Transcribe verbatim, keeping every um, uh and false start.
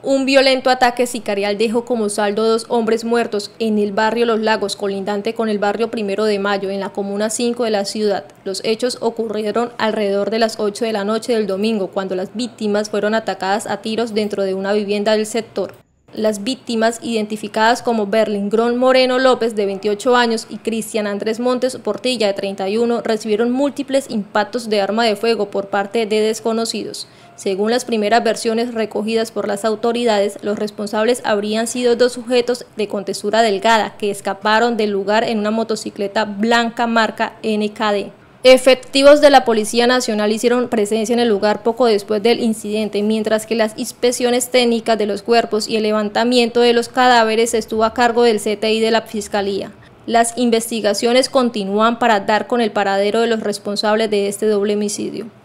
Un violento ataque sicarial dejó como saldo dos hombres muertos en el barrio Los Lagos, colindante con el barrio Primero de Mayo, en la comuna cinco de la ciudad. Los hechos ocurrieron alrededor de las ocho de la noche del domingo, cuando las víctimas fueron atacadas a tiros dentro de una vivienda del sector. Las víctimas, identificadas como Berlingrón Moreno López, de veintiocho años, y Cristian Andrés Montes Portilla, de treinta y uno, recibieron múltiples impactos de arma de fuego por parte de desconocidos. Según las primeras versiones recogidas por las autoridades, los responsables habrían sido dos sujetos de contextura delgada que escaparon del lugar en una motocicleta blanca marca N K D. Efectivos de la Policía Nacional hicieron presencia en el lugar poco después del incidente, mientras que las inspecciones técnicas de los cuerpos y el levantamiento de los cadáveres estuvo a cargo del C T I de la Fiscalía. Las investigaciones continúan para dar con el paradero de los responsables de este doble homicidio.